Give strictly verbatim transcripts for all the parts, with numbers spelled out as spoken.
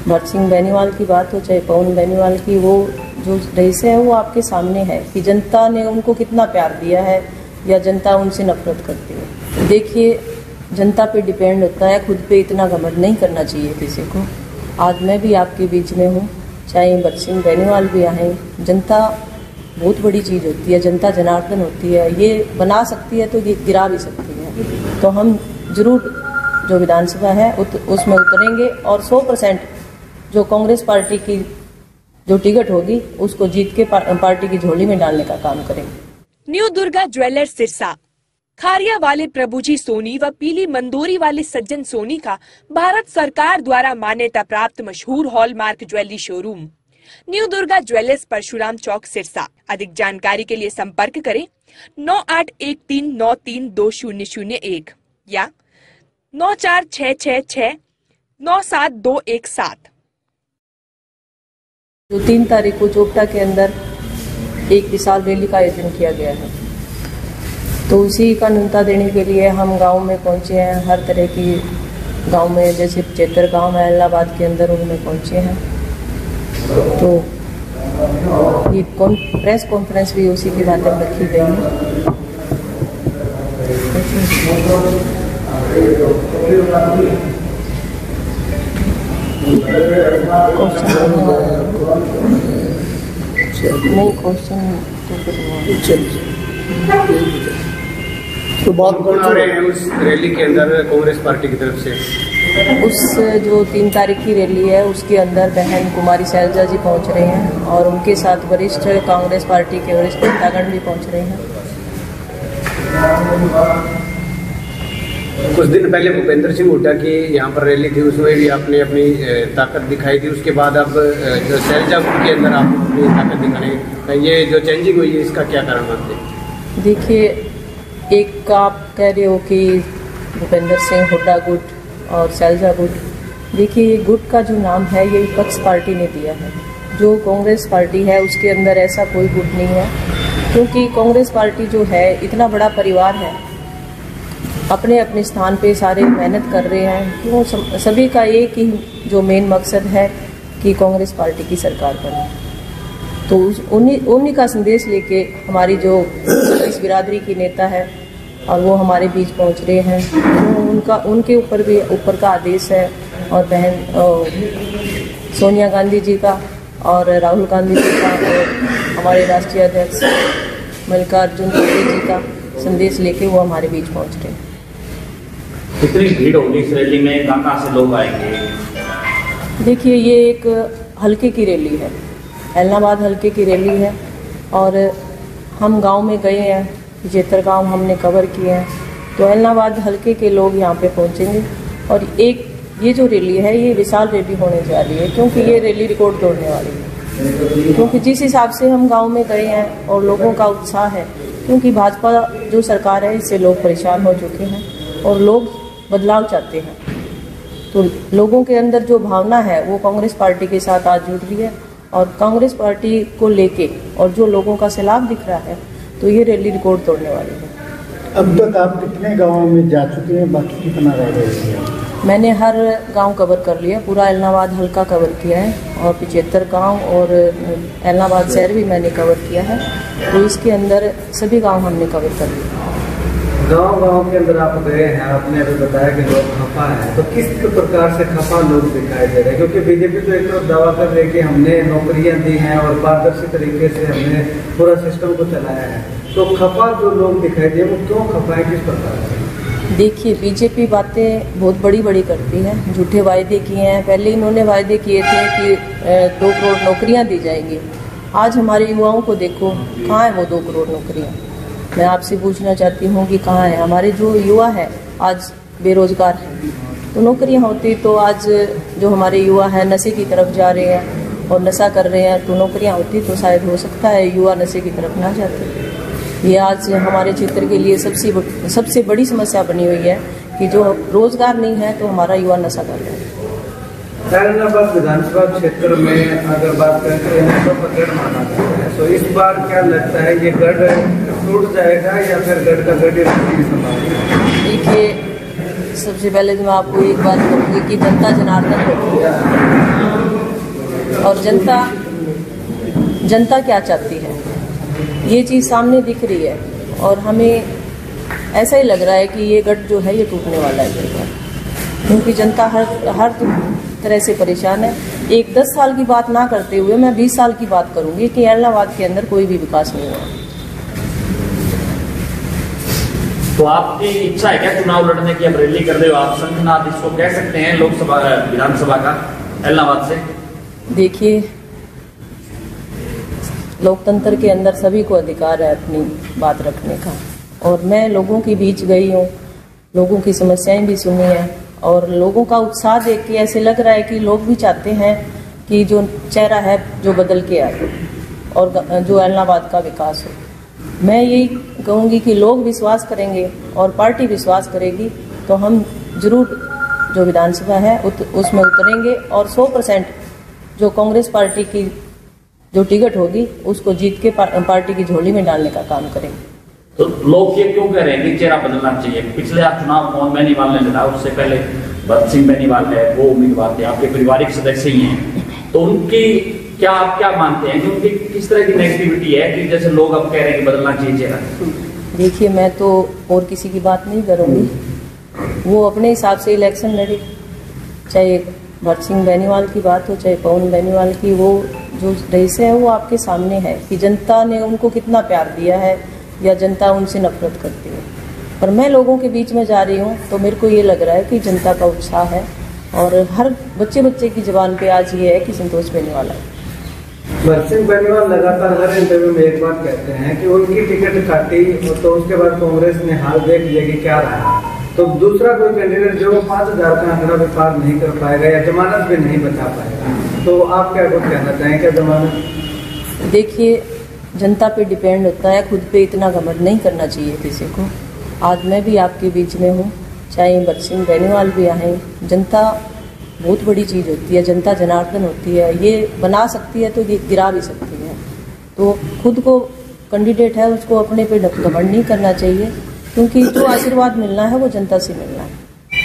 भरत सिंह बेनीवाल की बात हो चाहे पवन बेनीवाल की, वो जो रईस है वो आपके सामने है कि जनता ने उनको कितना प्यार दिया है या जनता उनसे नफरत करती है। देखिए, जनता पे डिपेंड होता है, खुद पे इतना घमंड नहीं करना चाहिए किसी को। आज मैं भी आपके बीच में हूँ, चाहे भरत सिंह बेनीवाल भी आए, जनता बहुत बड़ी चीज़ होती है, जनता जनार्दन होती है, ये बना सकती है तो ये गिरा भी सकती है। तो हम जरूर जो विधानसभा है उत, उसमें उतरेंगे और सौ परसेंट जो कांग्रेस पार्टी की जो टिकट होगी उसको जीत के पार्टी की झोली में डालने का काम करेंगे। न्यू दुर्गा ज्वेलर्स सिरसा, खारिया वाले प्रभुजी सोनी व पीली मंदोरी वाले सज्जन सोनी का भारत सरकार द्वारा मान्यता प्राप्त मशहूर hallmark jewellery showroom new Durga jewellers, Parshuram Chowk, Sirsa. अधिक जानकारी के लिए संपर्क करें नौ आठ एक तीन नौ तीन दो शून्य शून्य एक या नौ चार छह छह छह नौ सात दो एक सात। जो तीन तारीख को चोपटा के अंदर एक विशाल रैली का आयोजन किया गया है, तो उसी का न्योता देने के लिए हम गांव में पहुंचे हैं। हर तरह की गांव में, जैसे चेतर गांव है इलाहाबाद के अंदर, उनमें पहुंचे हैं। तो ये कौन प्रेस कॉन्फ्रेंस भी उसी की बातें रखी गई है। नहीं क्वेश्चन तो बात कौन आ रहे हैं उस रैली के अंदर कांग्रेस पार्टी की तरफ से? उस जो तीन तारीख की रैली है उसके अंदर बहन कुमारी शैलजा जी पहुंच रहे हैं और उनके साथ वरिष्ठ कांग्रेस पार्टी के वरिष्ठ नेतागण भी पहुंच रहे हैं। कुछ दिन पहले भूपेंद्र सिंह हुड्डा की यहाँ पर रैली थी, उसमें भी आपने अपनी ताकत दिखाई थी। उसके बाद अब जो शैलजा गुट के अंदर आप अपनी ताकत दिखाने, ये जो चेंजिंग हुई है इसका क्या कारण मानते हैं? देखिए, एक आप कह रहे हो कि भूपेंद्र सिंह हुड्डा गुट और शैलजा गुट, देखिए ये गुट का जो नाम है ये विपक्ष पार्टी ने दिया है। जो कांग्रेस पार्टी है उसके अंदर ऐसा कोई गुट नहीं है, क्योंकि कांग्रेस पार्टी जो है इतना बड़ा परिवार है, अपने अपने स्थान पे सारे मेहनत कर रहे हैं। क्यों सभी का एक ही जो मेन मकसद है कि कांग्रेस पार्टी की सरकार बने। तो उन्हीं उन्हीं का संदेश लेके हमारी जो इस बिरादरी की नेता है और वो हमारे बीच पहुंच रहे हैं, तो उनका उनके ऊपर भी ऊपर का आदेश है और बहन सोनिया गांधी जी का और राहुल गांधी जी का और हमारे राष्ट्रीय अध्यक्ष मल्लिकार्जुन खड़गे जी का संदेश लेके वो हमारे बीच पहुंच रहे हैं। कितनी भीड़ होगी इस रैली में, कहाँ कहाँ से लोग आएंगे? देखिए, ये एक हल्के की रैली है, इलाहाबाद हल्के की रैली है और हम गांव में गए हैं, जेतर गांव हमने कवर किए हैं, तो इलाहाबाद हल्के के लोग यहाँ पे पहुँचेंगे। और एक ये जो रैली है ये विशाल रैली होने जा रही है, क्योंकि ये रैली रिकॉर्ड तोड़ने वाली है। क्योंकि जिस हिसाब से हम गांव में गए हैं और लोगों का उत्साह है, क्योंकि भाजपा जो सरकार है इससे लोग परेशान हो चुके हैं और लोग बदलाव चाहते हैं। तो लोगों के अंदर जो भावना है वो कांग्रेस पार्टी के साथ आज जुड़ रही है और कांग्रेस पार्टी को लेके और जो लोगों का सैलाब दिख रहा है, तो ये रैली रिकॉर्ड तोड़ने वाली है। अब तक आप कितने गांवों में जा चुके हैं, बाकी कितना रह गए हैं? मैंने हर गांव कवर कर लिया, पूरा इलाहाबाद हल्का कवर किया है और पिछहत्तर गांव और इलाहाबाद शहर भी मैंने कवर किया है। तो इसके अंदर सभी गांव हमने कवर कर लिया। गांव गांव के अंदर आप गए हैं, आपने अभी बताया कि लोग खफा हैं, तो किस प्रकार से खफा लोग दिखाई दे रहे हैं? क्योंकि बीजेपी तो एक तरफ दावा कर रही है कि हमने नौकरियां दी हैं और पारदर्शी तरीके से हमने पूरा सिस्टम को चलाया है, तो खफा जो लोग दिखाई दे वो क्यों खफा है, किस प्रकार से? देखिए, बीजेपी बातें बहुत बड़ी बड़ी करती है, झूठे वायदे किए हैं। पहले इन्होंने वायदे किए थे कि दो करोड़ नौकरियाँ दी जाएंगी। आज हमारे युवाओं को देखो, कहाँ है वो दो करोड़ नौकरियाँ? मैं आपसे पूछना चाहती हूँ कि कहाँ है हमारे जो युवा है आज बेरोजगार हैं। तो नौकरियाँ होती तो आज जो हमारे युवा हैं नशे की तरफ जा रहे हैं और नशा कर रहे हैं, तो नौकरियाँ होती तो शायद हो सकता है युवा नशे की तरफ ना जाते। ये आज हमारे क्षेत्र के लिए सबसे सबसे बड़ी समस्या बनी हुई है कि जो रोजगार नहीं है तो हमारा युवा नशा कर रहा है। इलाहाबाद विधानसभा क्षेत्र में अगर बात करें तो यहाँ तो गढ़ माना जाता है, तो इस बार क्या लगता है ये गढ़ टूट जाएगा या फिर गढ़ का गढ़ रहने की संभावना? देखिए, सबसे पहले तो मैं आपको एक बात कहूँगी कि जनता जनार्दन होती है और जनता जनता क्या चाहती है ये चीज़ सामने दिख रही है, और हमें ऐसा ही लग रहा है कि ये गठ जो है ये टूटने वाला है बिल्कुल, क्योंकि जनता हर हर तरह से परेशान है। एक दस साल की बात ना करते हुए मैं बीस साल की बात करूंगी कि एलनाबाद के अंदर कोई भी विकास नहीं हुआ। तो आपकी इच्छा है क्या चुनाव लड़ने की? अब रैली कर रहे हो आप, संघनाथ इसको कह सकते हैं लोकसभा विधानसभा का एलनाबाद से। देखिए, लोकतंत्र के अंदर सभी को अधिकार है अपनी बात रखने का, और मैं लोगों के बीच गई हूँ, लोगों की समस्याएं भी सुनी है, और लोगों का उत्साह देख के ऐसे लग रहा है कि लोग भी चाहते हैं कि जो चेहरा है जो बदल के आए और जो एलनाबाद का विकास हो। मैं यही कहूँगी कि लोग विश्वास करेंगे और पार्टी विश्वास करेगी तो हम जरूर जो विधानसभा है उत, उसमें उतरेंगे, और सौ परसेंट जो कांग्रेस पार्टी की जो टिकट होगी उसको जीत के पार्टी की झोली में डालने का काम करेंगे। तो लोग ये क्यों कह रहे हैं कि चेहरा बदलना चाहिए? पिछले आप चुनाव कौन बेनीवाल ने लड़ा, उससे पहले भरत सिंह बेनीवाल है, वो उम्मीदवार थे, आपके पारिवारिक सदस्य ही हैं, तो उनकी क्या आप क्या मानते हैं कि उनकी किस तरह की नेगेटिविटी है कि जैसे लोग अब कह रहे हैं कि बदलना चाहिए चेहरा? देखिए, मैं तो और किसी की बात नहीं करूँगी, वो अपने हिसाब से इलेक्शन लड़े, चाहे भरत सिंह बेनीवाल की बात हो चाहे पवन बेनीवाल की, वो जो रहस्य है वो आपके सामने है कि जनता ने उनको कितना प्यार दिया है या जनता उनसे नफरत करती है। पर मैं लोगों के बीच में जा रही हूँ तो मेरे को ये लग रहा है कि जनता का उत्साह है, और हर बच्चे बच्चे की जुबान पे आज ये है कि संतोष बेनीवाल है। भरत सिंह बेनीवाल लगातार हर इंटरव्यू में एक बात कहते हैं कि उनकी टिकट काटी तो उसके बाद कांग्रेस ने हाल देख लिया कि क्या रहा, तो दूसरा कोई कैंडिडेट जो पाँच हजार का आंकड़ा भी पार नहीं कर पाएगा या जमानत भी नहीं बचा पाएगा, तो आप क्या कुछ कहना चाहें? क्या जमानत? देखिए, जनता पे डिपेंड होता है, खुद पे इतना घमंड नहीं करना चाहिए किसी को। आज मैं भी आपके बीच में हूँ, चाहे भरत सिंह बेनीवाल भी आए, जनता बहुत बड़ी चीज़ होती है, जनता जनार्दन होती है, ये बना सकती है तो ये गिरा भी सकती है। तो खुद को कैंडिडेट है उसको अपने पे घमंड नहीं करना चाहिए, क्योंकि जो आशीर्वाद मिलना है वो जनता से मिलना है।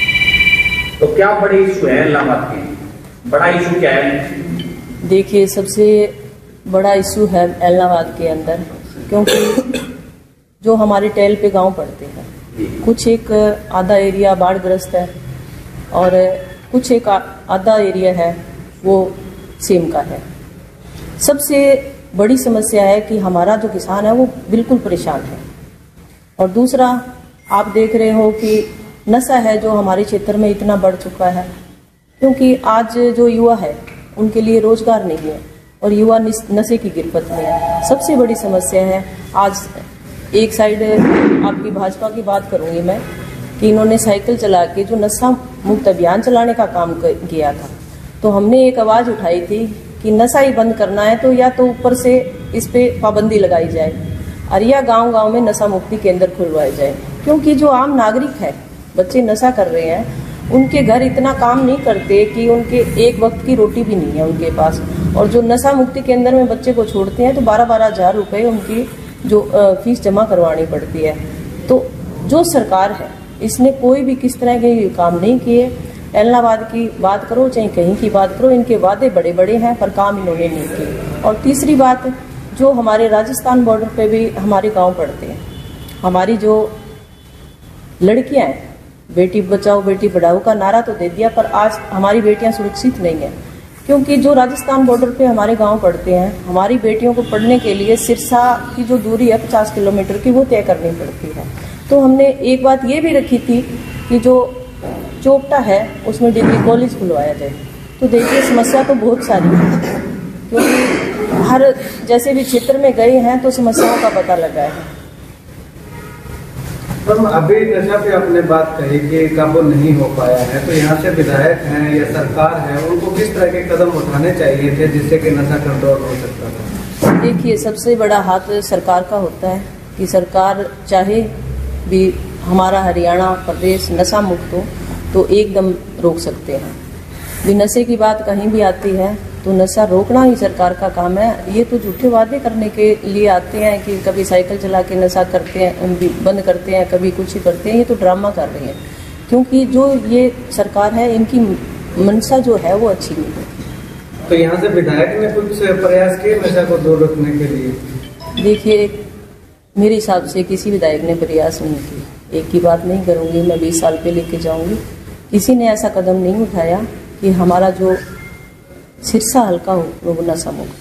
तो क्या बड़े इशू है इलाहाबाद के? बड़ा इशू क्या है? देखिए, सबसे बड़ा इशू है इलाहाबाद के अंदर, क्योंकि जो हमारे टेल पे गांव पड़ते हैं, कुछ एक आधा एरिया बाढ़ग्रस्त है और कुछ एक आधा एरिया है वो सेम का है। सबसे बड़ी समस्या है कि हमारा जो किसान है वो बिल्कुल परेशान है, और दूसरा आप देख रहे हो कि नशा है जो हमारे क्षेत्र में इतना बढ़ चुका है, क्योंकि आज जो युवा है उनके लिए रोजगार नहीं है और युवा नशे की गिरफ्त में है। सबसे बड़ी समस्या है। आज एक साइड आपकी भाजपा की बात करूंगी मैं कि इन्होंने साइकिल चला के जो नशा मुक्त अभियान चलाने का काम किया था, तो हमने एक आवाज़ उठाई थी कि नशा ही बंद करना है तो या तो ऊपर से इस पे पाबंदी लगाई जाए और या गांव गांव में नशा मुक्ति केंद्र खुलवाए जाए, क्योंकि जो आम नागरिक है, बच्चे नशा कर रहे हैं, उनके घर इतना काम नहीं करते कि उनके एक वक्त की रोटी भी नहीं है उनके पास, और जो नशा मुक्ति केंद्र में बच्चे को छोड़ते हैं तो बारह बारह हजार रुपये उनकी जो फीस जमा करवानी पड़ती है। तो जो सरकार है इसने कोई भी किस तरह के काम नहीं किए। इलाहाबाद की बात करो चाहे कहीं की बात करो, इनके वादे बड़े बड़े हैं पर काम इन्होंने नहीं किए। और तीसरी बात, जो हमारे राजस्थान बॉर्डर पे भी हमारे गांव पड़ते हैं, हमारी जो लड़कियां हैं, बेटी बचाओ बेटी पढ़ाओ का नारा तो दे दिया, पर आज हमारी बेटियां सुरक्षित नहीं है, क्योंकि जो राजस्थान बॉर्डर पे हमारे गांव पड़ते हैं, हमारी बेटियों को पढ़ने के लिए सिरसा की जो दूरी है पचास किलोमीटर की वो तय करनी पड़ती है। तो हमने एक बात ये भी रखी थी कि जो चोपटा है उसमें डिग्री कॉलेज खुलवाया जाए। तो देखिए, समस्या तो बहुत सारी है, क्योंकि हर जैसे भी क्षेत्र में गए हैं तो समस्याओं का पता लगा है। तो अभी नशा पे आपने बात कही कि काबू नहीं हो पाया है, तो यहाँ से विधायक हैं या सरकार है, उनको किस तरह के कदम उठाने चाहिए थे जिससे कि नशा कंट्रोल हो सकता था? देखिए, सबसे बड़ा हाथ सरकार का होता है कि सरकार चाहे भी हमारा हरियाणा प्रदेश नशा मुक्त हो तो एकदम रोक सकते हैं। भी नशे की बात कहीं भी आती है तो नशा रोकना ही सरकार का काम है। ये तो झूठे वादे करने के लिए आते हैं कि कभी साइकिल चला के नशा करते हैं, बंद करते हैं, कभी कुछ ही करते हैं, ये तो ड्रामा कर रहे हैं, क्योंकि जो ये सरकार है इनकी मंशा जो है वो अच्छी नहीं है। तो यहाँ से विधायक ने कुछ प्रयास किए नशा को दूर रखने के लिए? देखिए, मेरे हिसाब से किसी विधायक ने प्रयास नहीं किए। एक की बात नहीं करूँगी, मैं बीस साल पे लेके जाऊँगी। किसी ने ऐसा कदम नहीं उठाया कि हमारा जो सिरसा हल्का हो वो नशा मुक्त।